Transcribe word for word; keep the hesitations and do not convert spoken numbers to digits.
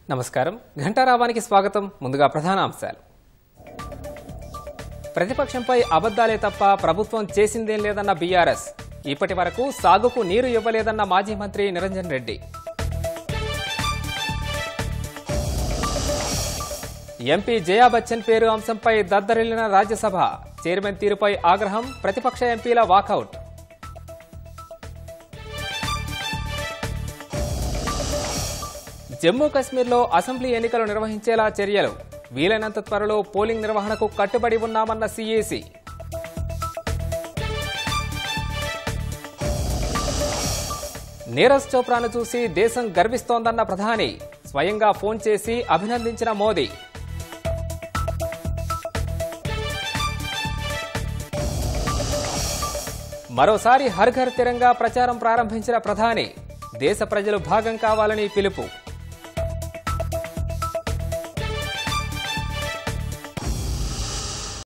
నమస్కారం ఘంటారావానికి స్వాగతం ముందుగా ప్రధాన అంశాలు ప్రతిపక్షంపై అబద్ధాలే తప్ప ప్రభుత్వం చేసిందేం లేదన్న బీఆర్ఎస్ ఇప్పటివరకు సాగుకు నీరు ఇవ్వలేదన్న మాజీ మంత్రి నిరంజన్ రెడ్డి ఎంపీ జయా బచ్చన్ పేరు అంశంపై దద్దరిల్లిన రాజ్యసభ చైర్మన్ తీరుపై ఆగ్రహం ప్రతిపక్ష ఎంపీల వాకౌట్ జమ్మూ కశ్మీర్లో అసెంబ్లీ ఎన్నికలు నిర్వహించేలా చర్యలు వీలైనంత త్వరలో పోలింగ్ నిర్వహణకు కట్టుబడి ఉన్నామన్న సీఏసీ నీరజ్ చోప్రాను చూసి దేశం గర్విస్తోందన్న ప్రధాని స్వయంగా ఫోన్ చేసి అభినందించిన మోదీ మరోసారి హర్ ఘర్ తిరంగా ప్రచారం ప్రారంభించిన ప్రధాని దేశ ప్రజలు భాగం కావాలని పిలుపు